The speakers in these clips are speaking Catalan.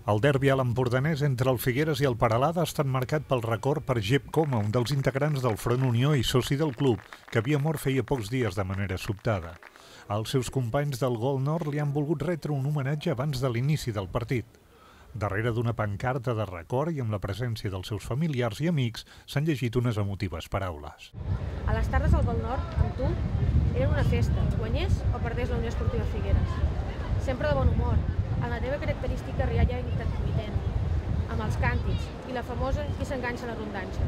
El derbi a l'empordanès entre el Figueres i el Peralada ha estat marcat pel record per Jep Coma, un dels integrants del Front Unió i soci del club, que havia mort feia pocs dies de manera sobtada. Els seus companys del Gol Nord li han volgut retre un homenatge abans de l'inici del partit. Darrere d'una pancarta de record i amb la presència dels seus familiars i amics s'han llegit unes emotives paraules. A les tardes al Gol Nord, amb tu, eren una festa, guanyés o perdés la Unió Esportiva Figueres. Sempre de bon humor, amb la teva característica rialla intermitent, amb els càntics i la famosa qui s'enganxa a la rondanxa.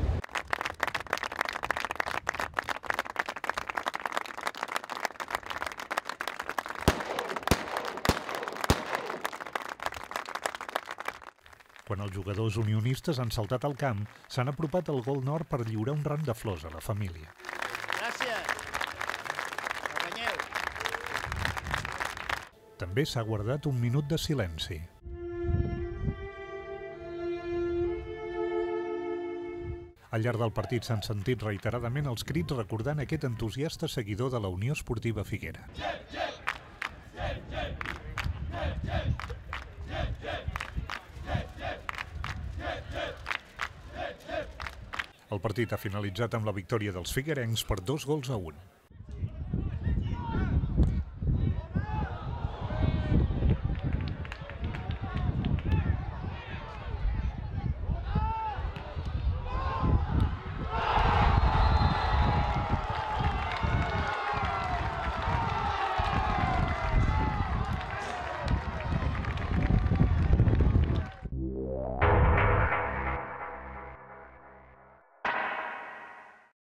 Quan els jugadors unionistes han saltat al camp, s'han apropat al Gol Nord per lliurar un ram de flors a la família. Gràcies. Guanyeu. També s'ha guardat un minut de silenci. Al llarg del partit s'han sentit reiteradament els crits recordant aquest entusiasta seguidor de la Unió Esportiva Figuera. El partit ha finalitzat amb la victòria dels figuerencs per 2-1.